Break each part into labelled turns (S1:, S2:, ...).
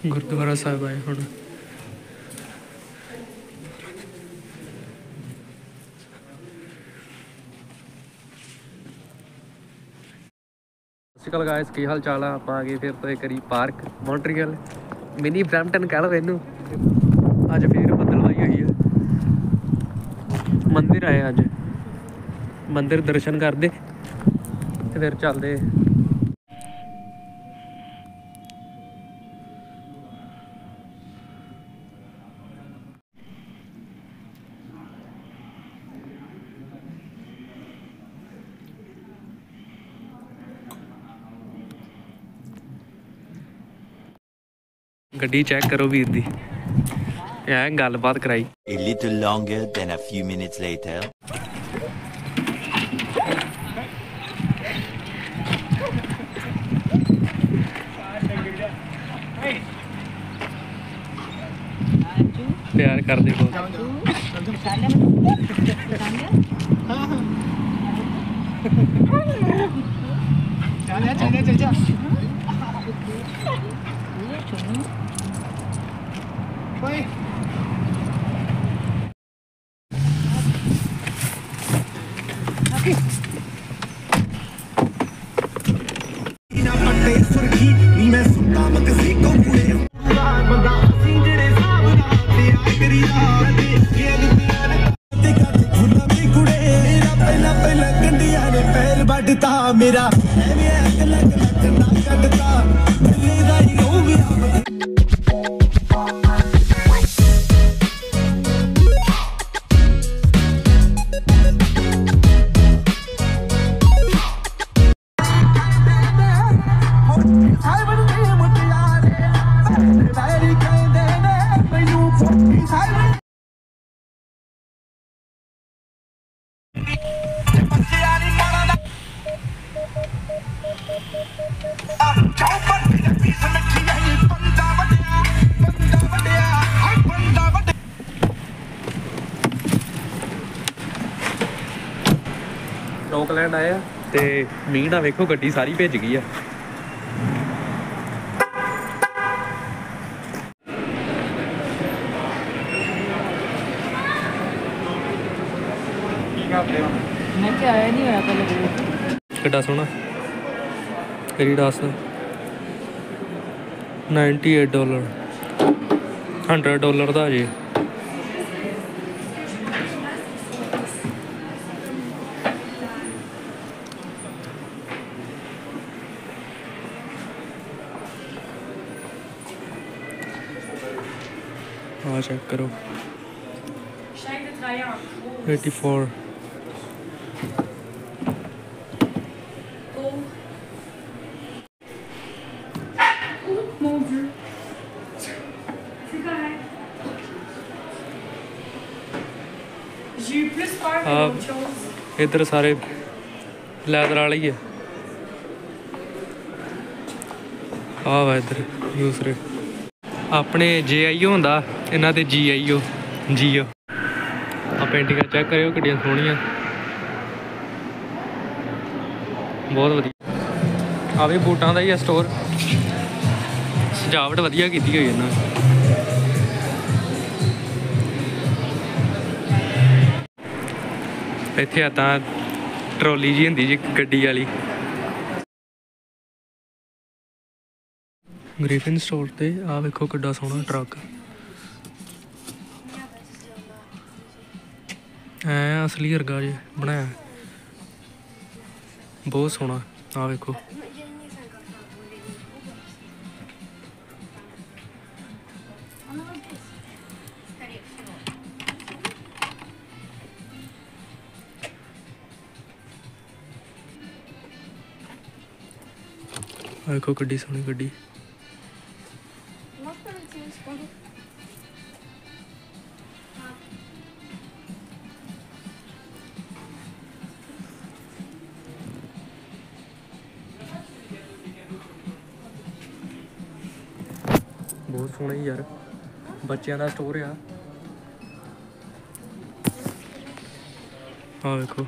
S1: गुरुद्वारा साहब आए हुण। सत श्री अकाल गाइस, की हाल चाल है। आप आ गए फिर तो एक बारी पार्क मॉन्ट्रियल मिनी ब्रैम्पटन कह लो इनू। अज फिर बदलवाई हुई है। मंदिर आए अज, मंदिर दर्शन करते फिर चलते। गड्डी चेक करो वीर दी, गलबात कराई।
S2: A little longer than a few minutes later.
S1: प्यार कर दे बहुत।
S3: मेरा
S1: ऑकलैंड आए तो मीह ना वेखो गड्डी सारी भिज गई है। किड्डा सोहना एडिडास $98 $100 का जी। हाँ चेक करो 84। इधर सारे लैदर वाले ही है। हाँ वा इधर दूसरे अपने JIO होंदा, इन्हां ते GIO जियो। आ पेंटिंग चेक करो किड्डियां सोहणियां, बहुत वधिया। आ भी बूटां दा ही है स्टोर, सजावट वधिया कीती होई इन्हां। इत्थे आ तां ट्रॉली जी होंदी जी गड्डी वाली। ग्रिफिन स्टोर ते आ वेखो किड्डा सोहना ट्रक है, असली वर्गा जे बनाया, बहुत सोहना। आ वेखो वेखो किड्डी सोहनी गड्डी। बहुत सोहना ही यार, बच्चों का स्टोर आ। हाँ देखो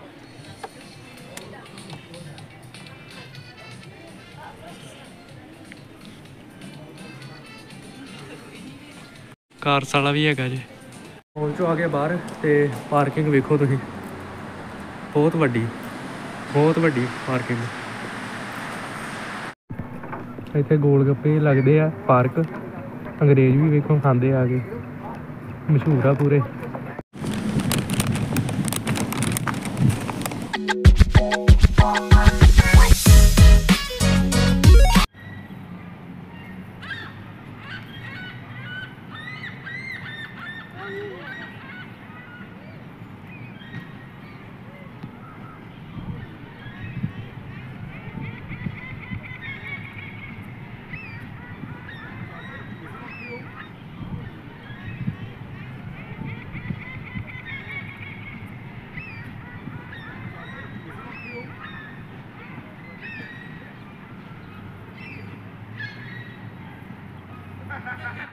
S1: ਕਾਰਸ ਵਾਲਾ ਵੀ ਹੈਗਾ ਜੀ। ਮੋਲ ਚੋਂ ਆ ਗਏ ਬਾਹਰ ਤੇ ਪਾਰਕਿੰਗ ਵੇਖੋ ਤੁਸੀਂ, ਬਹੁਤ ਵੱਡੀ ਪਾਰਕਿੰਗ। ਇੱਥੇ ਗੋਲ ਗੱਪੇ ਲੱਗਦੇ ਆ, ਪਾਰਕ ਅੰਗਰੇਜ਼ ਵੀ ਵੇਖੋ ਖਾਂਦੇ ਆ ਕੇ, ਮਸ਼ਹੂਰ ਆ ਪੂਰੇ।